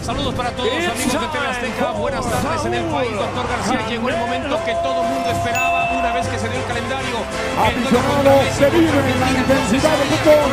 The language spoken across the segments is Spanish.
Saludos para todos, amigos de TV Azteca. Buenas tardes en el país, doctor García. Llegó el momento que todo el mundo esperaba una vez que se dio el calendario. Aficionados, se vive la intensidad del fútbol.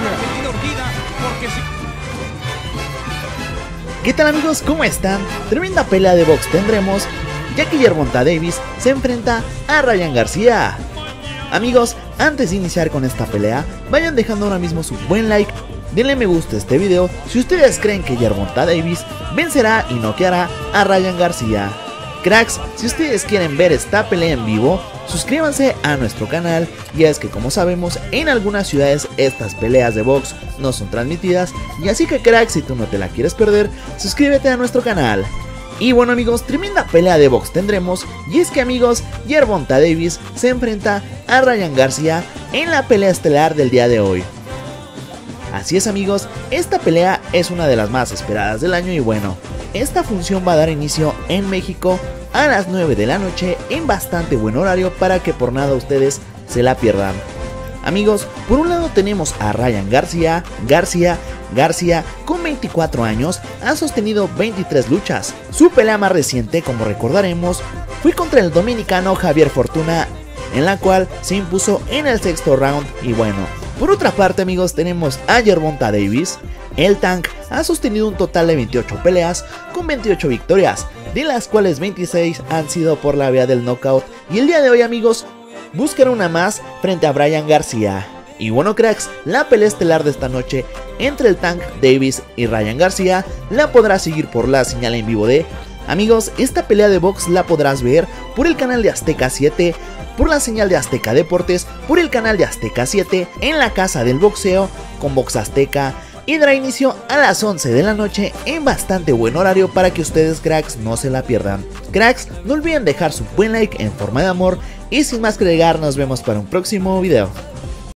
¿Qué tal, amigos? ¿Cómo están? Tremenda pelea de box tendremos, ya que Gervonta Davis se enfrenta a Ryan García. Amigos, antes de iniciar con esta pelea, vayan dejando ahora mismo su buen like, denle me gusta a este video si ustedes creen que Gervonta Davis vencerá y noqueará a Ryan García. Cracks, si ustedes quieren ver esta pelea en vivo, suscríbanse a nuestro canal, y es que como sabemos en algunas ciudades estas peleas de box no son transmitidas, y así que cracks, si tú no te la quieres perder, suscríbete a nuestro canal. Y bueno, amigos, tremenda pelea de box tendremos, y es que, amigos, Gervonta Davis se enfrenta a Ryan García en la pelea estelar del día de hoy. Así es, amigos, esta pelea es una de las más esperadas del año, y bueno, esta función va a dar inicio en México a las 9 de la noche en bastante buen horario para que por nada ustedes se la pierdan. Amigos, por un lado tenemos a Ryan García. García, con 24 años, ha sostenido 23 luchas. Su pelea más reciente, como recordaremos, fue contra el dominicano Javier Fortuna, en la cual se impuso en el sexto round. Y bueno, por otra parte, amigos, tenemos a Gervonta Davis. El Tank ha sostenido un total de 28 peleas con 28 victorias, de las cuales 26 han sido por la vía del knockout, y el día de hoy, amigos, buscará una más frente a Ryan García. Y bueno, cracks, la pelea estelar de esta noche entre el Tank Davis y Ryan García la podrás seguir por la señal en vivo de... Amigos, esta pelea de box la podrás ver por el canal de Azteca 7, por la señal de Azteca Deportes, por el canal de Azteca 7, en la casa del boxeo con Box Azteca, y dará inicio a las 11 de la noche en bastante buen horario para que ustedes, cracks, no se la pierdan. Cracks, no olviden dejar su buen like en forma de amor, y sin más que agregar, nos vemos para un próximo video.